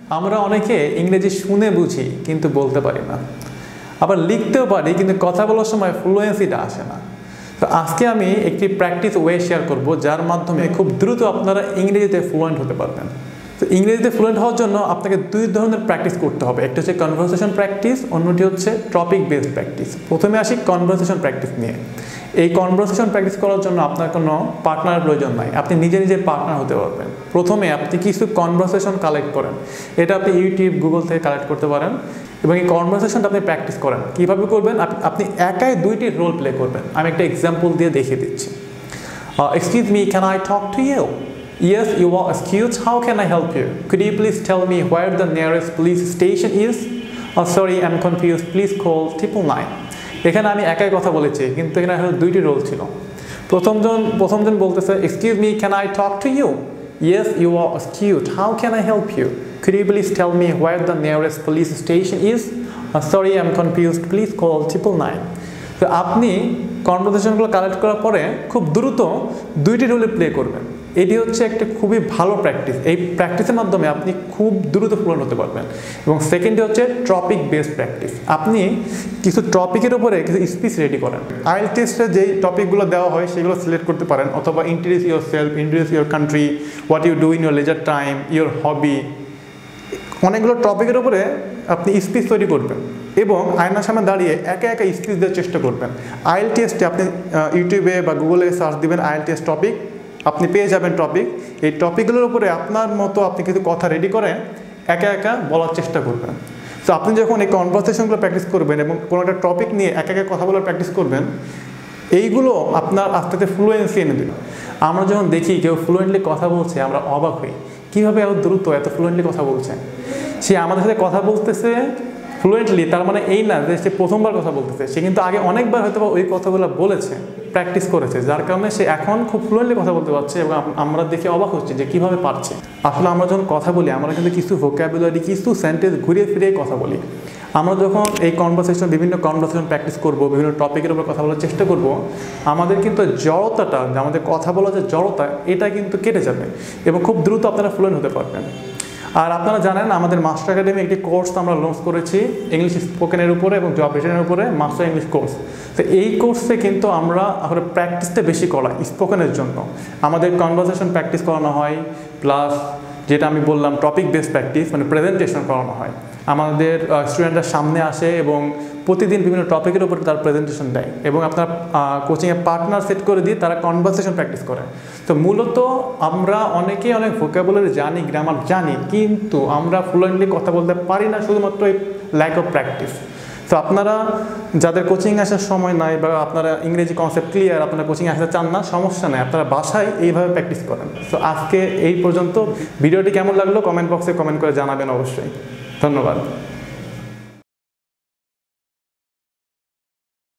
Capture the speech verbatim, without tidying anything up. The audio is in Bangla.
আমরা অনেকে ইংরেজি শুনে বুঝি কিন্তু বলতে পারি না, আবার লিখতেও পারি কিন্তু কথা বলার সময় ফ্লুয়েন্সিটা আসে না। তো আজকে আমি একটি প্র্যাকটিস ওয়ে শেয়ার করব যার মাধ্যমে খুব দ্রুত আপনারা ইংরেজিতে ফ্লুয়েন্ট হতে পারবেন। তো ইংরেজিতে ফ্লুয়েন্ট হওয়ার জন্য আপনাকে দুই ধরনের প্র্যাকটিস করতে হবে, একটা হচ্ছে কনভারসেশন প্র্যাকটিস, অন্যটি হচ্ছে টপিক বেসড প্র্যাকটিস। প্রথমে আসি কনভারসেশন প্র্যাকটিস নিয়ে। এই কনভারসেশন প্র্যাকটিস করার জন্য আপনার কোনো পার্টনারের প্রয়োজন নাই, আপনি নিজে নিজে পার্টনার হতে পারবেন। প্রথমে আপনি কিছু কনভারসেশন কালেক্ট করেন, এটা আপনি ইউটিউব গুগল থেকে কালেক্ট করতে পারেন এবং এই কনভারসেশনটা আপনি প্র্যাকটিস করেন। কীভাবে করবেন? আপনি একাই দুইটি রোল প্লে করবেন। আমি একটা এক্সাম্পল দিয়ে দেখিয়ে দিচ্ছি। Excuse me, can I talk to you? Yes, you are excused. How can I help you? Could you please tell me where the nearest police station is? Oh, sorry, I'm confused. Please call triple nine. এখানে আমি একাই কথা বলেছি কিন্তু এখানে দুইটি রোল ছিল। প্রথমজন প্রথমজন বলতেছে, excuse me, can I talk to you? Yes, you are excused. How can I help you? Could you please tell me where the nearest police station is? Oh, sorry, I'm confused. Please call triple nine. তো আপনি কনভারসেশনগুলো কালেক্ট করার পরে খুব দ্রুত দুইটি রোলে প্লে করবেন। এটি হচ্ছে একটা খুবই ভালো প্র্যাকটিস। এই প্র্যাকটিসের মাধ্যমে আপনি খুব দ্রুত ফ্লুয়েন্ট হতে পারবেন। এবং সেকেন্ডটি হচ্ছে টপিক বেসড প্র্যাকটিস। আপনি কিছু টপিকের উপরে কিছু স্পিচ রেডি করেন। আইএলটিএস টেস্টে যেই টপিকগুলো দেওয়া হয় সেগুলো সিলেক্ট করতে পারেন, অথবা introduce yourself, introduce your country, what you do in your leisure time, your hobby, অনেকগুলো টপিকের উপরে আপনি স্পিচ তৈরি করবেন এবং আয়নার সামনে দাঁড়িয়ে একা একা স্পিচ দেওয়ার চেষ্টা করবেন। আইএলটিএস টেস্টে আপনি ইউটিউবে বা গুগলে সার্চ দিবেন আইএলটিএস টপিক, আপনি পেয়ে যাবেন টপিক। এই টপিকগুলোর উপরে আপনার মতো আপনি কিছু কথা রেডি করে একা একা বলার চেষ্টা করবেন। তো আপনি যখন এই কনভারসেশনগুলো প্র্যাকটিস করবেন এবং কোনো একটা টপিক নিয়ে একা একা কথা বলার প্র্যাকটিস করবেন, এইগুলো আপনার আস্তে আস্তে ফ্লুয়েন্সি এনে দেবে। আমরা যখন দেখি কেউ ফ্লুয়েন্টলি কথা বলছে আমরা অবাক হই, কীভাবে এত দ্রুত এত ফ্লুয়েন্টলি কথা বলছে। সে আমাদের সাথে কথা বলতেছে ফ্লুয়েন্টলি, তার মানে এই না যে সে প্রথমবার কথা বলতেছে, সে কিন্তু আগে অনেকবার হয়তো ওই কথাগুলো বলেছে, প্র্যাকটিস করেছে, যার কারণে সে এখন খুব ফ্লুয়েন্টলি কথা বলতে পারছে এবং আমরা দেখে অবাক হচ্ছে যে কীভাবে পারছে। আসলে আমরা যখন কথা বলি আমরা কিন্তু কিছু ভোকাবুলারি, কিছু সেন্টেন্স ঘুরিয়ে ফিরিয়ে কথা বলি। আমরা যখন এই কনভারসেশন বিভিন্ন কনভারসেশন প্র্যাকটিস করব, বিভিন্ন টপিকের উপর কথা বলার চেষ্টা করব, আমাদের কিন্তু জড়তাটা, আমাদের কথা বলার যে জড়তা, এটা কিন্তু কেটে যাবে এবং খুব দ্রুত আপনারা ফ্লুয়েন্ট হতে পারবেন। আর আপনারা জানেন আমাদের মাস্টার একাডেমি একটি কোর্স আমরা লঞ্চ করেছি ইংলিশ স্পোকেনের উপরে এবং জব রিটেনের উপরে, মাস্টার ইংলিশ কোর্স। তো এই কোর্সে কিন্তু আমরা আসলে প্র্যাকটিসটা বেশি করাই স্পোকেনের জন্য। আমাদের কনভারসেশন প্র্যাকটিস করানো হয়, প্লাস যেটা আমি বললাম টপিক বেসড প্র্যাকটিস মানে প্রেজেন্টেশন করানো হয়। আমাদের স্টুডেন্টরা সামনে আসে এবং প্রতিদিন বিভিন্ন টপিকের উপরে তার প্রেজেন্টেশন দেয় এবং আপনার কোচিংয়ে পার্টনার সেট করে দিয়ে তারা কনভারসেশন প্র্যাকটিস করে। তো মূলত আমরা অনেকেই অনেক ভোকাবুলারি জানি, গ্রামার জানি, কিন্তু আমরা ফ্লুয়েন্টলি কথা বলতে পারি না, শুধুমাত্র এই ল্যাক অফ প্র্যাকটিস। তো আপনারা যাদের কোচিং আসার সময় নাই বা আপনারা ইংরেজি কনসেপ্ট ক্লিয়ার, আপনারা কোচিংয়ে আসতে চান না, সমস্যা নেই, আপনারা বাসায় এইভাবে প্র্যাকটিস করেন। তো আজকে এই পর্যন্ত। ভিডিওটি কেমন লাগলো কমেন্ট বক্সে কমেন্ট করে জানাবেন অবশ্যই। ধন্যবাদ।